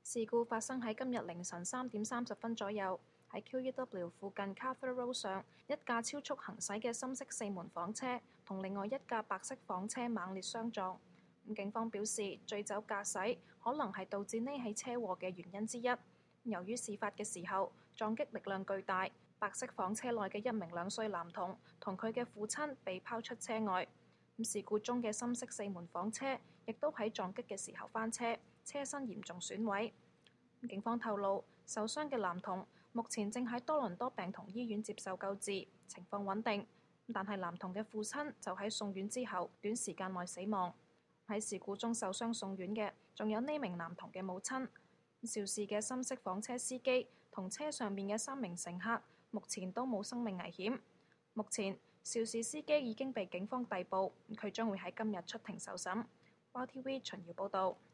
事故發生喺今日凌晨3點30分左右，喺 QEW 附近 Carter Road 上，一架超速行駛嘅深色4門房車同另外一架白色房車猛烈相撞。警方表示，醉酒駕駛可能係導致呢起車禍嘅原因之一。由於事發嘅時候撞擊力量巨大，白色房車內嘅一名2歲男童同佢嘅父親被拋出車外。事故中嘅深色4門房車亦都喺撞擊嘅時候翻車，車身嚴重損毀。警方透露，受傷嘅男童目前正喺多倫多病童醫院接受救治，情況穩定。但係男童嘅父親就喺送院之後短時間內死亡。喺事故中受傷送院嘅仲有呢名男童嘅母親。肇事嘅深色房車司機同車上面嘅3名乘客目前都冇生命危險。目前肇事司機已經被警方逮捕，佢將會喺今日出庭受審。WOWtv 秦瑤報導。